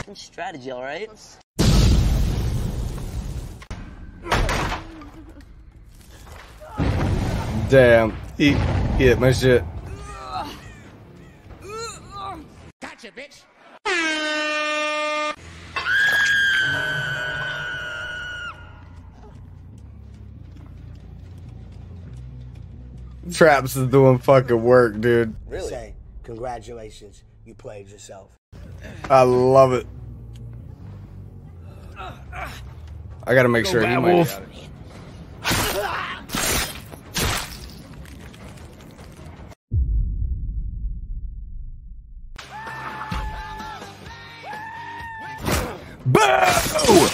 different strategy, all right? Damn, he hit my shit. Gotcha, bitch. Traps is doing fucking work, dude. Really? Say, congratulations, you played yourself. I love it. I gotta make sure he might be out of here. Boo!